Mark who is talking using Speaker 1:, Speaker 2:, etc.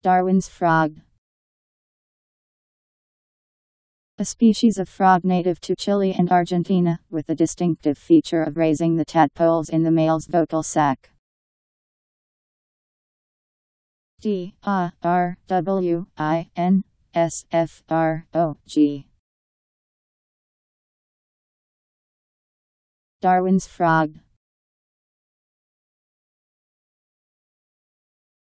Speaker 1: Darwin's frog. A species of frog native to Chile and Argentina, with the distinctive feature of raising the tadpoles in the male's vocal sac. D-A-R-W-I-N-S-F-R-O-G. Darwin's frog.